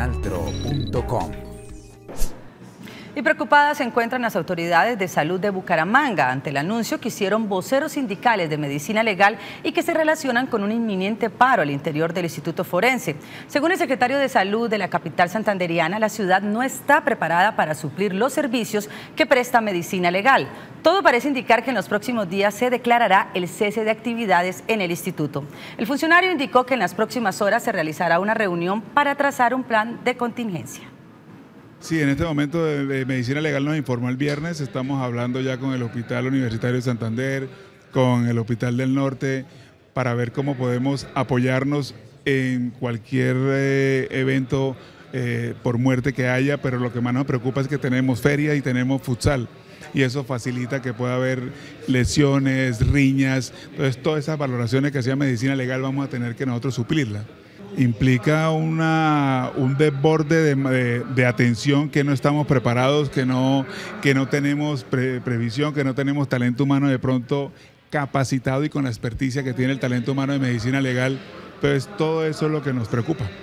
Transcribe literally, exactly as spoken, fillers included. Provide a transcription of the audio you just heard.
Canaltro punto com. Y preocupadas se encuentran las autoridades de salud de Bucaramanga ante el anuncio que hicieron voceros sindicales de medicina legal y que se relacionan con un inminente paro al interior del Instituto Forense. Según el secretario de Salud de la capital santanderiana, la ciudad no está preparada para suplir los servicios que presta medicina legal. Todo parece indicar que en los próximos días se declarará el cese de actividades en el instituto. El funcionario indicó que en las próximas horas se realizará una reunión para trazar un plan de contingencia. Sí, en este momento de, de Medicina Legal nos informó el viernes, estamos hablando ya con el Hospital Universitario de Santander, con el Hospital del Norte, para ver cómo podemos apoyarnos en cualquier eh, evento eh, por muerte que haya, pero lo que más nos preocupa es que tenemos feria y tenemos futsal, y eso facilita que pueda haber lesiones, riñas. Entonces todas esas valoraciones que hacía Medicina Legal vamos a tener que nosotros suplirlas. Implica una, un desborde de, de, de atención, que no estamos preparados, que no, que no tenemos pre, previsión, que no tenemos talento humano de pronto capacitado y con la experticia que tiene el talento humano de medicina legal. Entonces todo eso es lo que nos preocupa.